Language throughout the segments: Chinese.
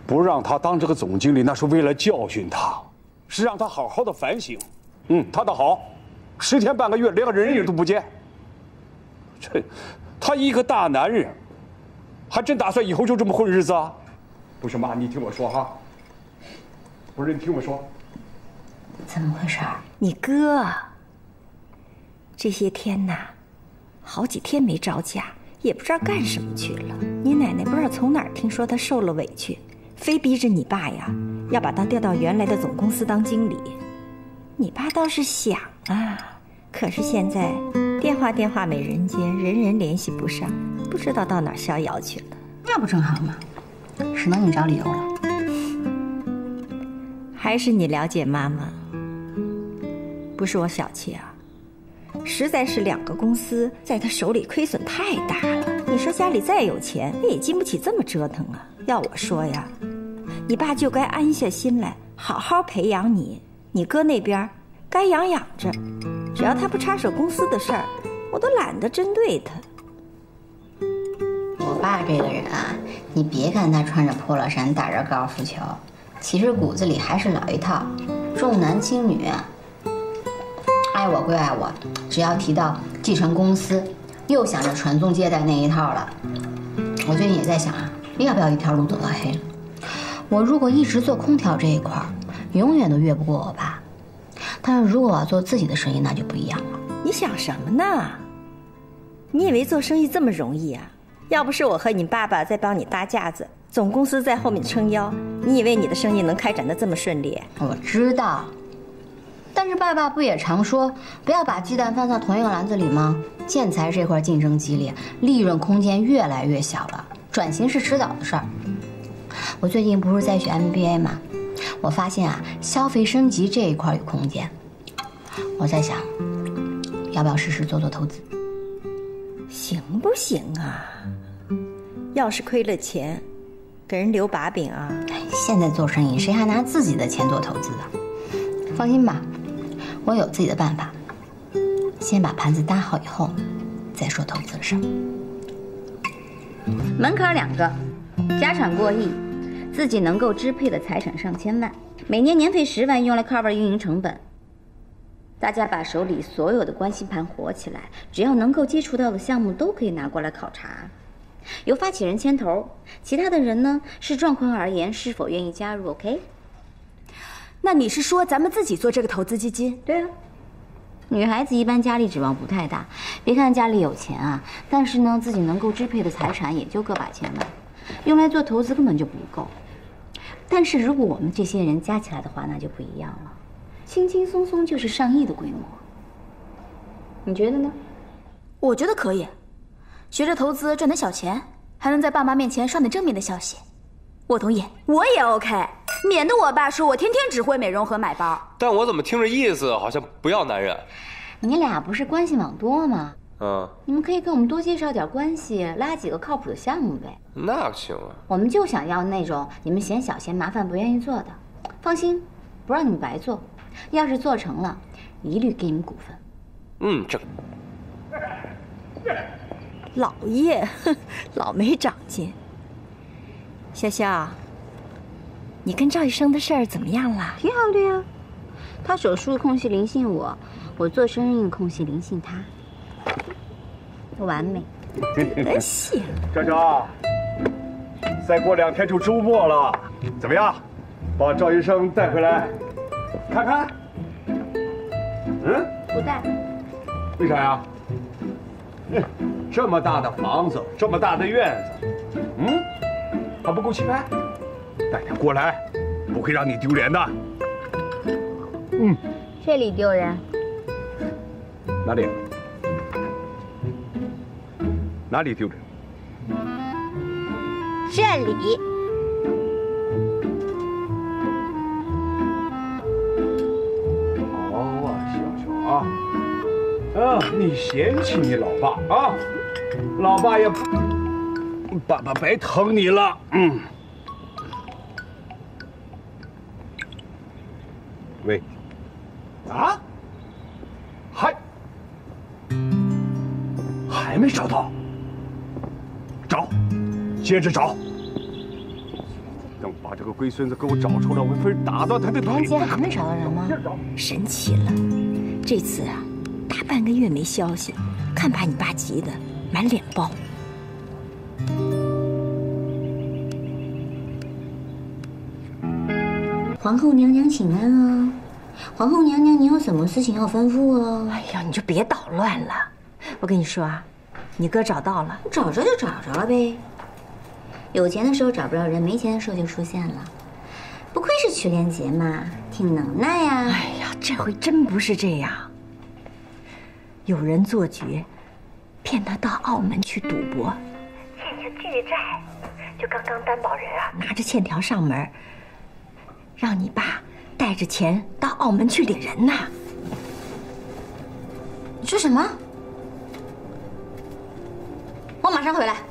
不让他当这个总经理，那是为了教训他，是让他好好的反省。他倒好，10天半个月连个人影都不见。他一个大男人，还真打算以后就这么混日子啊？不是妈，你听我说哈。不是你听我说。 怎么回事？ 你哥这些天呐，好几天没着家，也不知道干什么去了。你奶奶不知道从哪儿听说他受了委屈，非逼着你爸呀，要把他调到原来的总公司当经理。你爸倒是想啊，可是现在电话没人接，人联系不上，不知道到哪儿逍遥去了。 那不正好吗？只能你找理由了。 还是你了解妈妈，不是我小气啊，实在是2个公司在他手里亏损太大了。你说家里再有钱，那也经不起这么折腾啊。要我说呀，你爸就该安下心来，好好培养你。你哥那边该养着，只要他不插手公司的事儿，我都懒得针对他。 我爸这个人啊，你别看他穿着 polo 衫打着高尔夫球，其实骨子里还是老一套，重男轻女，爱我归爱我，只要提到继承公司，又想着传宗接代那一套了。我最近也在想啊，要不要一条路走到黑了？我如果一直做空调这一块，永远都越不过我爸。但是如果我要做自己的生意，那就不一样了。 你想什么呢？你以为做生意这么容易啊？要不是我和你爸爸在帮你搭架子，总公司在后面撑腰，你以为你的生意能开展得这么顺利？ 我知道，但是爸爸不也常说不要把鸡蛋放在同一个篮子里吗？建材这块竞争激烈，利润空间越来越小了，转型是迟早的事儿。我最近不是在学 MBA 吗？我发现啊，消费升级这一块有空间。我在想，要不要试试做投资？ 行不行啊？要是亏了钱，给人留把柄啊！ 现在做生意，谁还拿自己的钱做投资的？放心吧，我有自己的办法。先把盘子搭好以后，再说投资的事儿。 门槛2个，家产过亿，自己能够支配的财产上千万，每年年费10万，用来 cover 运营成本。大家把手里所有的关系盘活起来，只要能够接触到的项目都可以拿过来考察，由发起人牵头，其他的人呢视状况而言是否愿意加入。 OK？ 那你是说咱们自己做这个投资基金？ 对啊，女孩子一般家里指望不太大，别看家里有钱啊，但是呢自己能够支配的财产也就个把千万，用来做投资根本就不够。但是如果我们这些人加起来的话，那就不一样了，轻轻松松就是上亿的规模。你觉得呢？ 我觉得可以，学着投资赚点小钱，还能在爸妈面前捎点正面的消息。我同意，我也 OK， 免得我爸说我天天只会美容和买包。 但我怎么听着意思好像不要男人？ 你俩不是关系网多吗？你们可以给我们多介绍点关系，拉几个靠谱的项目呗。 那行啊， 我们就想要那种你们嫌小嫌麻烦不愿意做的。放心，不让你们白做，要是做成了，一律给你们股份。 这老叶，老没长进。潇潇，你跟赵医生的事儿怎么样了？ 挺好的呀，他手术空隙灵性我，我做生意空隙灵性他，完美。 得行。 张张，再过2天就周末了，怎么样？把赵医生带回来看看。 不带。 为啥呀？这么大的房子，这么大的院子，还不够气派？带他过来，不会让你丢脸的。 这里丢人。 哪里？哪里丢人？ 这里。 好啊，小小啊，你嫌弃你老爸啊？老爸也爸爸白疼你了。喂，啊？还没找到？找，接着找。 等把这个龟孙子给我找出来，我非打到他的腿。 连杰还没找到人吗？ 神奇了，这次啊，大半个月没消息，看把你爸急得满脸包。 皇后娘娘请安哦。皇后娘娘，您有什么事情要吩咐哦？ 哎呀，你就别捣乱了。我跟你说啊，你哥找到了， 找着就找着了呗。有钱的时候找不着人，没钱的时候就出现了。不愧是曲连杰嘛，挺能耐呀。 哎呀，这回真不是这样。有人做局，骗他到澳门去赌博，欠下巨债。就刚刚担保人啊，拿着欠条上门，让你爸带着钱到澳门去领人呐。 你说什么？我马上回来。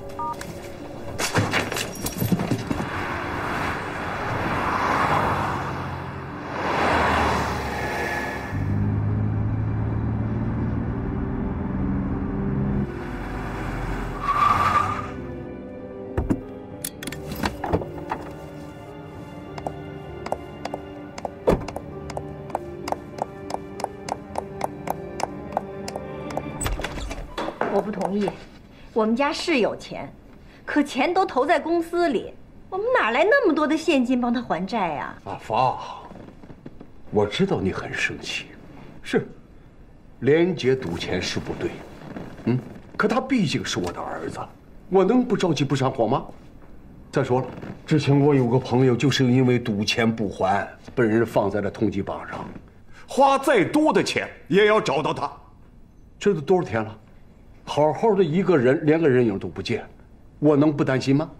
我不同意，我们家是有钱，可钱都投在公司里，我们哪来那么多的现金帮他还债呀？ 阿发，我知道你很生气，是，连杰赌钱是不对，可他毕竟是我的儿子，我能不着急不上火吗？再说了，之前我有个朋友就是因为赌钱不还，被人放在了通缉榜上，花再多的钱也要找到他，这都多少天了？好好的一个人，连个人影都不见，我能不担心吗？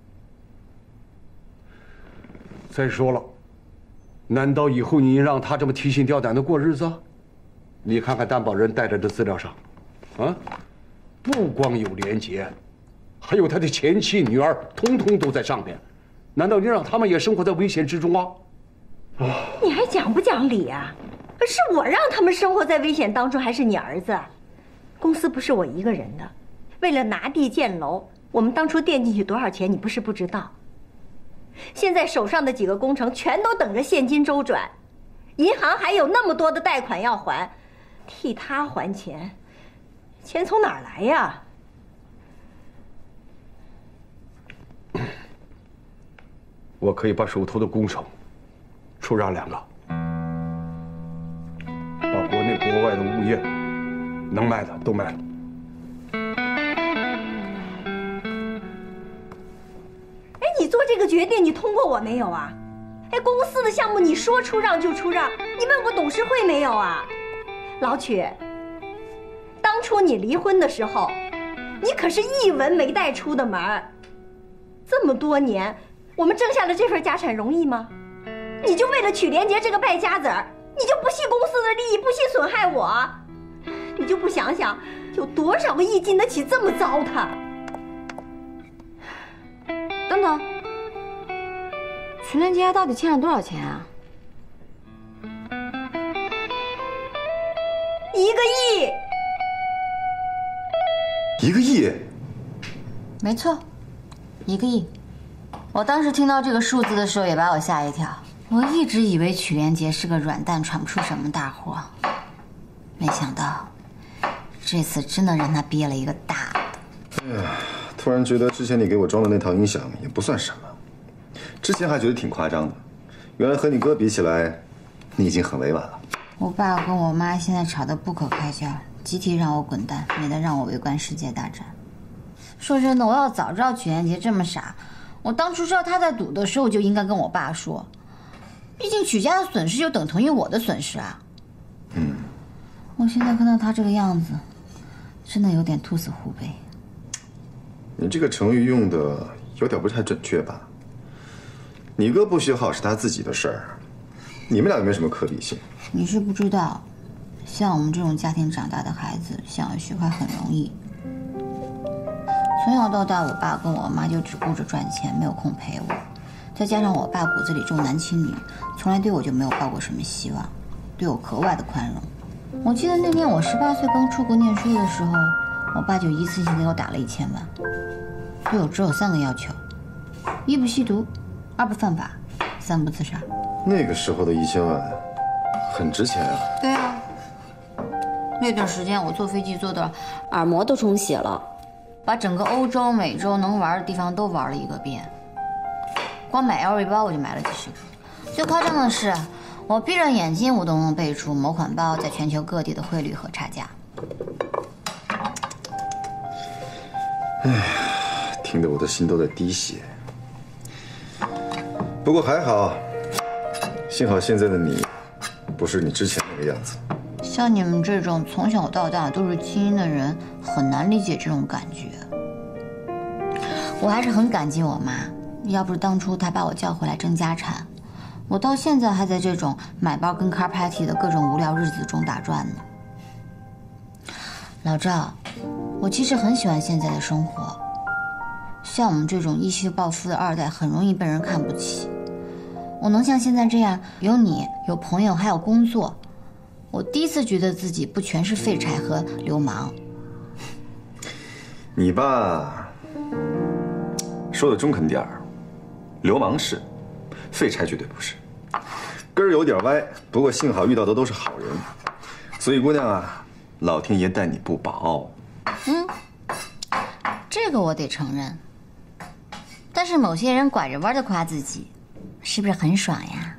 再说了，难道以后你让他这么提心吊胆的过日子？你看看担保人带着的资料上，啊，不光有连杰，还有他的前妻、女儿，通通都在上边。难道你让他们也生活在危险之中啊？ 你还讲不讲理啊？是我让他们生活在危险当中，还是你儿子？公司不是我一个人的，为了拿地建楼，我们当初垫进去多少钱，你不是不知道。现在手上的几个工程全都等着现金周转，银行还有那么多的贷款要还，替他还钱，钱从哪儿来呀？ 我可以把手头的工程出让2个，把国内国外的物业能卖的都卖了。 哎，你做这个决定，你通过我没有啊？哎，公司的项目你说出让就出让，你问过董事会没有啊？老曲，当初你离婚的时候，你可是一文没带出的门儿。这么多年，我们挣下了这份家产容易吗？你就为了曲连杰这个败家子儿，你就不惜公司的利益，不惜损害我？你就不想想，有多少个亿经得起这么糟蹋？ 等等，曲连杰到底欠了多少钱啊 1个亿。 1个亿？ 没错，1个亿。我当时听到这个数字的时候，也把我吓一跳。我一直以为曲连杰是个软蛋，闯不出什么大祸，没想到这次真的让他憋了一个大的。 哎呀，突然觉得之前你给我装的那套音响也不算什么，之前还觉得挺夸张的，原来和你哥比起来，你已经很委婉了。 我爸跟我妈现在吵得不可开交，集体让我滚蛋，免得让我围观世界大战。说真的，我要早知道曲连杰这么傻，我当初知道他在赌的时候就应该跟我爸说，毕竟曲家的损失就等同于我的损失啊。我现在看到他这个样子，真的有点兔死狐悲。 你这个成语用的有点不太准确吧？你哥不学好是他自己的事儿，你们俩没什么可比性。 你是不知道，像我们这种家庭长大的孩子，想要学坏很容易。从小到大，我爸跟我妈就只顾着赚钱，没有空陪我。再加上我爸骨子里重男轻女，从来对我就没有抱过什么希望，对我格外的宽容。我记得那年我18岁刚出国念书的时候，我爸就一次性给我打了1000万，对我只有3个要求：1不吸毒二不犯法，三不自杀。 那个时候的1000万，很值钱啊。 对啊，那段时间我坐飞机坐的耳膜都充血了。 把整个欧洲、美洲能玩的地方都玩了一个遍。光买 LV 包我就买了几10个。最夸张的是，我闭着眼睛我都能背出某款包在全球各地的汇率和差价。 哎呀，听得我的心都在滴血。不过还好，幸好现在的你，不是你之前那个样子。 像你们这种从小到大都是精英的人，很难理解这种感觉。我还是很感激我妈，要不是当初她把我叫回来争家产，我到现在还在这种买包跟 car party 的各种无聊日子中打转呢。老赵，我其实很喜欢现在的生活。像我们这种一夕暴富的二代，很容易被人看不起。我能像现在这样，有你，有朋友，还有工作，我第一次觉得自己不全是废柴和流氓。 你吧，说的中肯点儿，流氓是，废柴绝对不是，根儿有点歪。不过幸好遇到的都是好人，所以姑娘啊，老天爷待你不薄。 这个我得承认。但是某些人拐着弯的夸自己，是不是很爽呀？